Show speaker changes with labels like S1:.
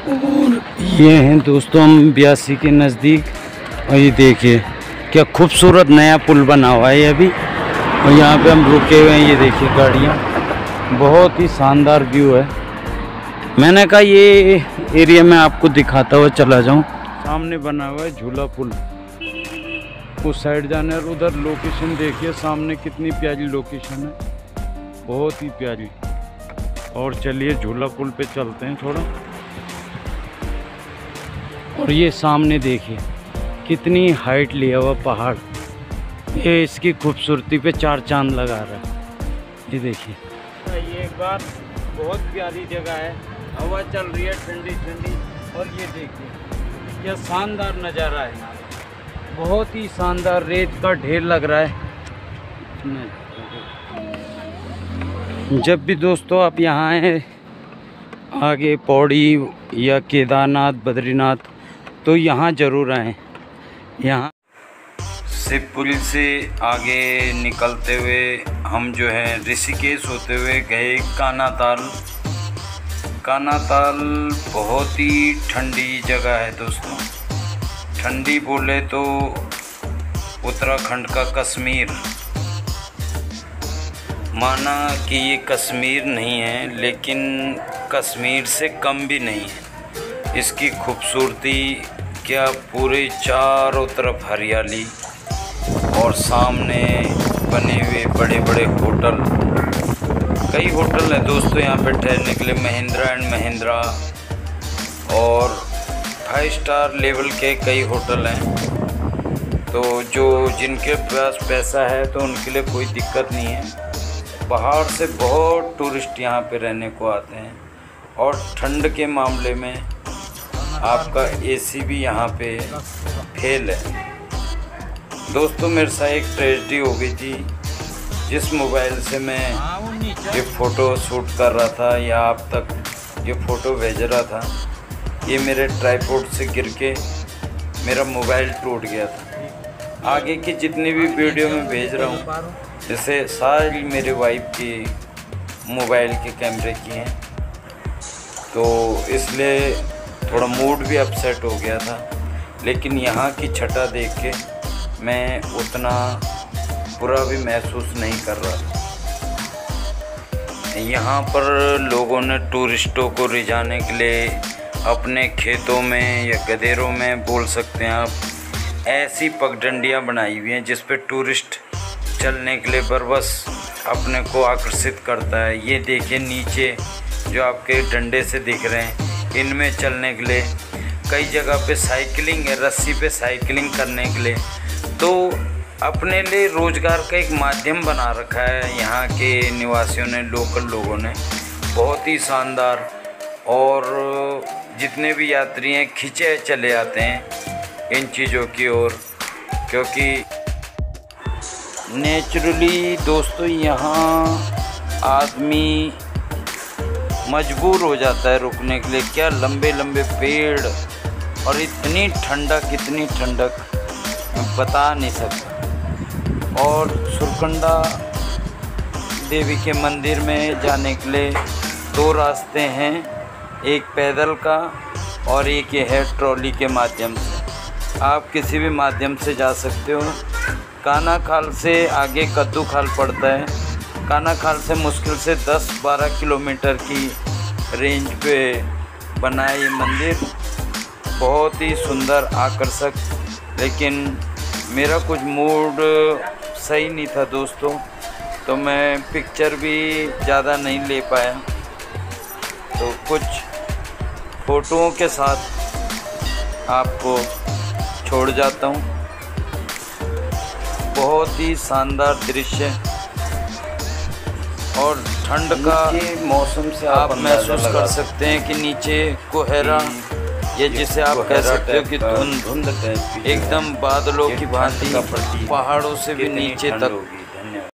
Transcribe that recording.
S1: और ये हैं दोस्तों हम ब्यासी के नज़दीक, और ये देखिए क्या खूबसूरत नया पुल बना हुआ है ये अभी, और यहाँ पे हम रुके हुए हैं। ये देखिए गाड़ियाँ, बहुत ही शानदार व्यू है। मैंने कहा ये एरिया में आपको दिखाता हुआ चला जाऊँ। सामने बना हुआ है झूला पुल, उस साइड जाना है। उधर लोकेशन देखिए सामने, कितनी प्यारी लोकेशन है, बहुत ही प्यारी। और चलिए झूला पुल पे चलते हैं थोड़ा। और ये सामने देखिए कितनी हाइट लिया हुआ पहाड़, ये इसकी खूबसूरती पे चार चांद लगा रहा है। ये देखिए, ये एक बार बहुत प्यारी जगह है, हवा चल रही है ठंडी ठंडी। और ये देखिए क्या शानदार नज़ारा है, बहुत ही शानदार। रेत का ढेर लग रहा है। जब भी दोस्तों आप यहाँ आए, आगे पौड़ी या केदारनाथ, बद्रीनाथ, तो यहाँ ज़रूर आएँ। यहाँ से पुल से आगे निकलते हुए हम जो है ऋषिकेश होते हुए गए कानाताल। कानाताल बहुत ही ठंडी जगह है दोस्तों, ठंडी बोले तो उत्तराखंड का कश्मीर। माना कि ये कश्मीर नहीं है, लेकिन कश्मीर से कम भी नहीं है। इसकी खूबसूरती क्या, पूरे चारों तरफ हरियाली और सामने बने हुए बड़े बड़े होटल। कई होटल हैं दोस्तों यहाँ पे ठहरने के लिए, महिंद्रा एंड महिंद्रा और 5 स्टार लेवल के कई होटल हैं। तो जो जिनके पास पैसा है तो उनके लिए कोई दिक्कत नहीं है। बाहर से बहुत टूरिस्ट यहाँ पे रहने को आते हैं। और ठंड के मामले में आपका एसी भी यहाँ पे फेल है। दोस्तों मेरे साथ एक ट्रेजेडी हो गई थी। जिस मोबाइल से मैं ये फ़ोटो शूट कर रहा था या आप तक ये फ़ोटो भेज रहा था, ये मेरे ट्राइपॉड से गिर के मेरा मोबाइल टूट गया था। आगे की जितनी भी वीडियो मैं भेज रहा हूँ, जैसे सारी मेरे वाइफ की मोबाइल के कैमरे की हैं, तो इसलिए थोड़ा मूड भी अपसेट हो गया था। लेकिन यहाँ की छटा देख के मैं उतना बुरा भी महसूस नहीं कर रहा। यहाँ पर लोगों ने टूरिस्टों को रिझाने के लिए अपने खेतों में या गधेरों में बोल सकते हैं आप, ऐसी पगडंडियाँ बनाई हुई हैं जिस पे टूरिस्ट चलने के लिए बस अपने को आकर्षित करता है। ये देखिए नीचे जो आपके डंडे से दिख रहे हैं, इनमें चलने के लिए कई जगह पे साइकिलिंग है, रस्सी पे साइकिलिंग करने के लिए। तो अपने लिए रोज़गार का एक माध्यम बना रखा है यहाँ के निवासियों ने, लोकल लोगों ने। बहुत ही शानदार। और जितने भी यात्री हैं खिंचे चले आते हैं इन चीज़ों की ओर, क्योंकि नेचुरली दोस्तों यहाँ आदमी मजबूर हो जाता है रुकने के लिए। क्या लंबे लंबे पेड़ और इतनी ठंडक मैं बता नहीं सकता। और सुरकंडा देवी के मंदिर में जाने के लिए 2 रास्ते हैं, एक पैदल का और एक ये है ट्रॉली के माध्यम से। आप किसी भी माध्यम से जा सकते हो। कानाखाल से आगे कद्दू खाल पड़ता है। कानाखाल से मुश्किल से 10-12 किलोमीटर की रेंज पे बना है ये मंदिर। बहुत ही सुंदर, आकर्षक। लेकिन मेरा कुछ मूड सही नहीं था दोस्तों, तो मैं पिक्चर भी ज़्यादा नहीं ले पाया। तो कुछ फ़ोटोओं के साथ आपको छोड़ जाता हूँ। बहुत ही शानदार दृश्य और ठंड का मौसम से आप महसूस कर सकते हैं कि नीचे कोहरा, ये जिसे आप कह सकते हो कि धुंध एकदम बादलों की भांति पहाड़ों से भी नीचे तक